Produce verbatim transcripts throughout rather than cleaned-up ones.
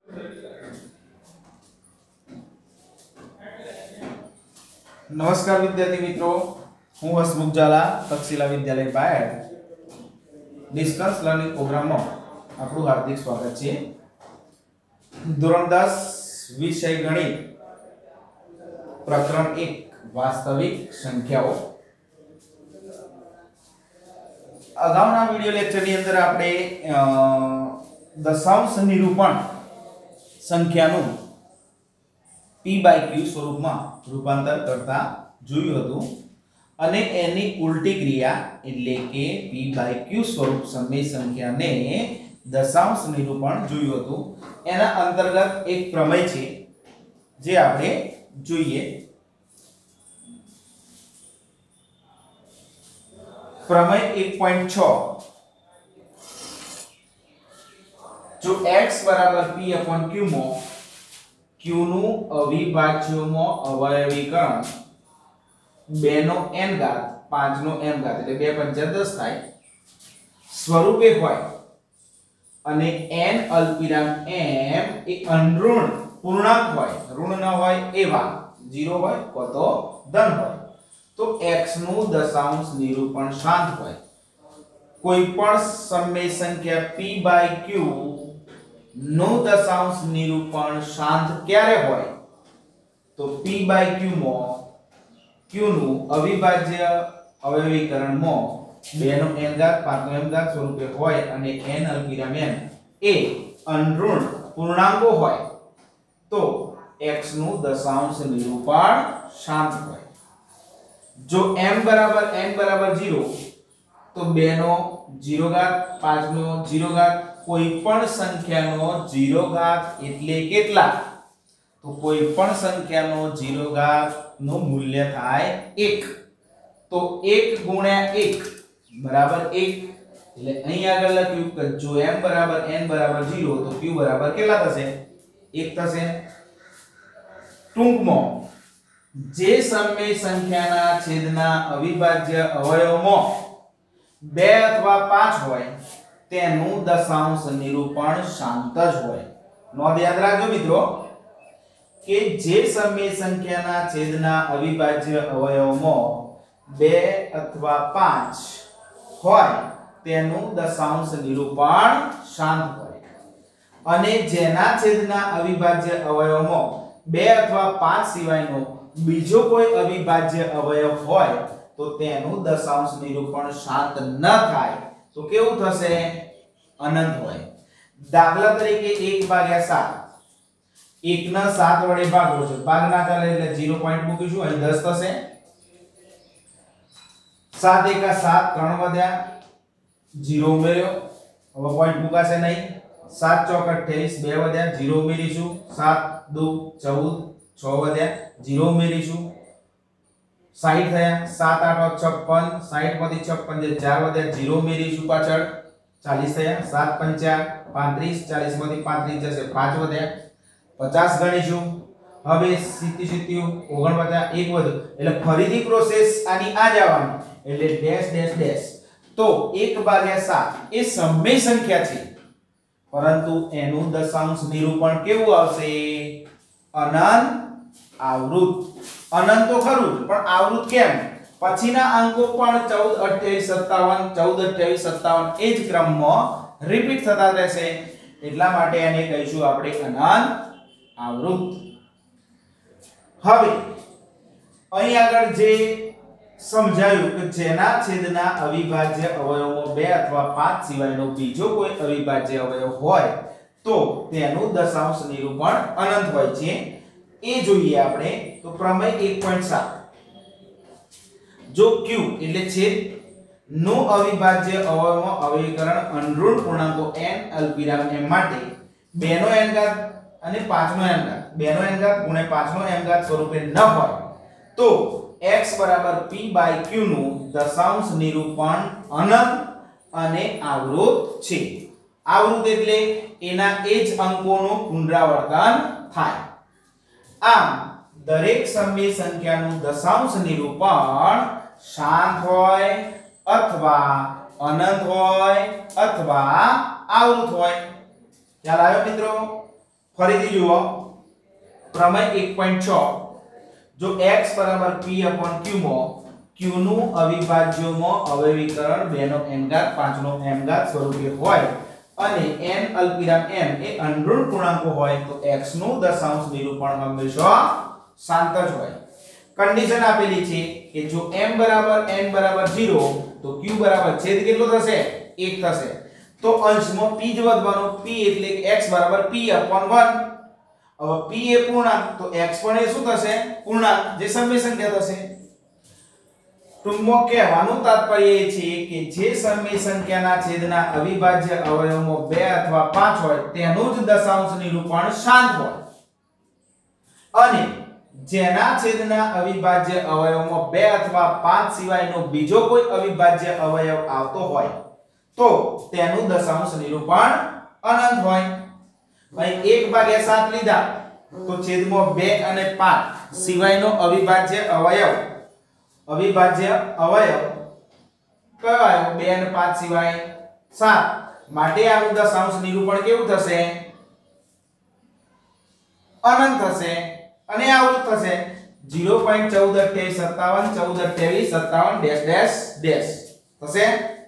नमस्कार विद्यार्थी मित्रों, हूँ हसमुख झाला तक्षशिला विद्यालय बायड डिस्टन्स लर्निंग प्रोग्राम में आपनु हार्दिक स्वागत है। धोरण दस विषय गणित प्रकरण एक वास्तविक संख्याओं। अगाउना विडियो लेक्चर ની અંદર આપણે દશાંશ નિરૂપણ સંખ્યાનું p by q સ્વરૂપમાં રૂપાંતર કરતા જોયું હતું અને એની ઉલટી ક્રિયા એટલે કે p by q સ્વરૂપ સમય સંખ્યાને દશાંશ નિરૂપણ જોયું હતું। એના અંતર્ગત એક પ્રમેય છે જે આપણે જોઈએ। प्रमेय एक पॉइंट छ जो x बराबर p upon q में q नु अविभाज्य में अवयवीकरण બે નો n घात પાંચ નો m घात એટલે બે પંચા દસ થાય સ્વરૂપે હોય અને n અલ્પવિરામ m એ અનઋણ પૂર્ણાંક હોય, ઋણ ન હોય એવા ઝીરો હોય કો તો ધન હોય तो x નું દશાંશ નિરૂપણ શાંત હોય। કોઈ પણ સમય સંખ્યા p by q નું દશાંશ નિરૂપણ શાંત ક્યારે હોય તો p by q માં q નું અવિભાજ્ય અવયવીકરણ માં બે નો n ઘાત પાંચ નો m ઘાત સ્વરૂપે હોય અને n અલ્પવિરામ m એ અનઋણ પૂર્ણાંકો હોય તો x નું દશાંશ નિરૂપણ શાંત હોય। जो m बराबर n बराबर जीरो तो બે નો ઝીરો घात પાંચ નો ઝીરો घात कोई पण संख्या नो ઝીરો घात એટલે કેટલા तो कोई पण संख्या नो ઝીરો घात नो मूल्य थाय एक तो एक गुण્યા एक बराबर एक એટલે અહીં આગળ લખ્યું કે જો m बराबर n बराबर जीरो तो q बराबर કેટલા થશે એક થશે। ટૂંકમાં जे समय संख्याना छेदना अविभाज्य अवयवों બે अथवा पांच होय तेनु दशांश निरूपण शांत ज होय। नोंध याद राखजो मित्रों के जे समय संख्याना छेदना अविभाज्य अवयवों બે अथवा पांच होय तेनु दशांश निरूपण शांत होय अने जेना छेदना अविभाज्य अवयवों બે अथवा पांच सिवायनो बीजो कोई अविभाज्य अवयव होय तो तेनु दशांश निरूपण शांत न थाय तो केवुं थशे अनंत होय। दाखला तरीके एक भाग्या सात एक ना सात वडे भागो छे भाग ना करे એટલે ઝીરો પોઈન્ટ મૂકીશું અહીં દસ થશે સાત એકા સાત ત્રણ વધ્યા ઝીરો ઉમેર્યો હવે પોઈન્ટ મૂકાશે નહીં સાત ચોક અઠ્યાવીસ બે વધ્યા ઝીરો ઉમેરીશું સાત દુ ચૌદ छ વધ્યા ઝીરો ઉમેરીશું સાઠ થયા સાત આઠ છપ્પન સાઠ માંથી છપ્પન જે ચાર વધ્યા ઝીરો ઉમેરીશું પાછળ ચાલીસ થયા સાત પંચા પાંત્રીસ ચાલીસ માંથી પાંત્રીસ જશે પાંચ વધ્યા પચાસ ગણીશું હવે સિત્તી સિત્તી ઓગણપચાસ એક વધ્યો એટલે ફરીથી પ્રોસેસ આની આ જવાની એટલે ડેશ ડેશ ડેશ તો એક ભાગ્યા સાત એ સમય સંખ્યા છે પરંતુ એનું દશાંશ નિરૂપણ કેવું આવશે અનંત आवृत अनंत तो खरू पण आवृत केम पछीना अंको पण चौदह अट्ठाईस सत्तावन चौदह अट्ठाईस सत्तावन ए ज क्रम में रिपीट थता रहेशे એટલા માટે એને કહીશું આપણે અનંત આવૃત। હવે અહીં આગળ જે સમજાયું કે જેના છેદના અવિભાજ્ય અવયવો બે अथवा पांच સિવાયનો બીજો કોઈ અવિભાજ્ય અવયવ હોય તો તેનું દશાંશ નિરૂપણ અનંત હોય છે ए જોઈએ આપણે તો પ્રમેય એક પોઈન્ટ સાત जो q એટલે છેદ નો અવિભાજ્ય અવયવમાં અવયવીકરણ અનઋણ પૂર્ણાંકો n અલ્પવિરામ m માટે બે નો n ઘાત અને પાંચ નો n ઘાત બે નો n ઘાત ગુણ્યા પાંચ નો m ઘાત સ્વરૂપે ન હોય તો x બરાબર p by q નું દશાંશ નિરૂપણ અનંત અને આવૃત છે। આવૃત એટલે એના એ જ અંકોનું પુનરાવર્તન થાય। आम दरेक समय संख्याનું દશાંશ નિરૂપણ શાંત હોય अथवा अनंत होय अथवा आवृत होय। ख्याल आव्यो मित्रों? ફરીથી જુઓ પ્રમેય એક પોઈન્ટ છ જો x બરાબર p upon q માં q નું અવિભાજ્યમાં અવયવીકરણ બે નો n ઘાત પાંચ નો m ઘાત સ્વરૂપે હોય અને n અલ્પવિરામ m એ અનઋણ પૂર્ણાંકો હોય તો x નું દશાંશ નિરૂપણ હંમેશા શાંત જ હોય. કંડીશન આપેલી છે કે જો m બરાબર n બરાબર ઝીરો તો q બરાબર છેદ કેટલો થશે એક થશે તો અંશમાં p જ વધવાનો p એટલે કે x બરાબર p upon one. હવે p એ પૂર્ણાંક તો x પણ એ શું થશે પૂર્ણાંક જે સમય સંખ્યા થશે. ટૂંકમાં કહેવાનું તાત્પર્ય એ છે કે જે સમય સંખ્યાના છેદના અવિભાજ્ય અવયવમાં બે અથવા પાંચ હોય તેનું જ દશાંશ નિરૂપણ શાંત હોય અને જેના છેદના અવિભાજ્ય અવયવમાં બે અથવા પાંચ સિવાયનો બીજો કોઈ અવિભાજ્ય અવયવ આવતો હોય તો તેનું દશાંશ નિરૂપણ અનંત હોય. અહીં એક ભાગ્યા સાત લીધા તો છેદમાં બે અને પાંચ સિવાયનો અવિભાજ્ય અવયવ અવિભાજ્ય અવયવ કયો આવ્યો બે અને પાંચ સિવાય સાત માટે આનું દશાંશ નિરૂપણ કેવું થશે અનંત થશે અને આવું થશે ઝીરો પોઈન્ટ ચૌદ અઠ્યાવીસ સત્તાવન ચૌદ અઠ્યાવીસ સત્તાવન ડેશ ડેશ ડેશ થશે.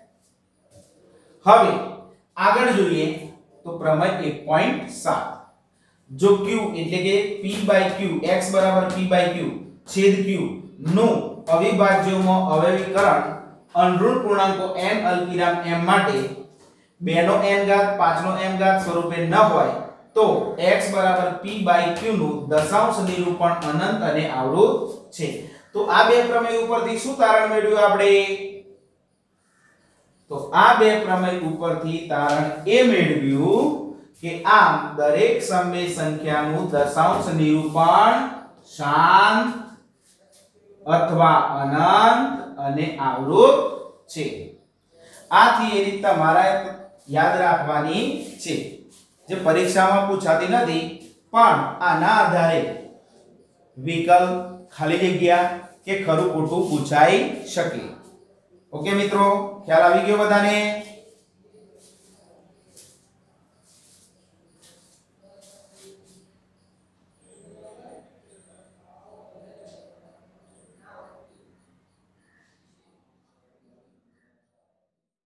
હવે આગળ જોઈએ તો પ્રમેય એક પોઈન્ટ સાત જો q એટલે કે p by q x બરાબર p by q છેદ q નું અવિભાજ્યમાં અવયવીકરણ અનઋણ પૂર્ણાંકો n અલ્પવિરામ m માટે બે નો n ઘાત પાંચ નો m ઘાત સ્વરૂપે ન હોય તો x બરાબર p by q નું દશાંશ નિરૂપણ અનંત અને આવૃત છે. તો આ બે પ્રમેય ઉપરથી શું તારણ મેળવ્યું આપણે તો આ બે પ્રમેય ઉપરથી તારણ એ મેળવ્યું કે આમ દરેક સમય સંખ્યાનું દશાંશ નિરૂપણ શાંત અથવા અનંત અને આવૃત છે. આ થિયરી તમારે યાદ રાખવાની છે જે પરીક્ષામાં પૂછાતી નથી પણ આના આધારે વિકલ્પ ખાલી જગ્યા કે ખરું ખોટું પૂછાઈ શકે. ઓકે મિત્રો ખ્યાલ આવી ગયો બધાને.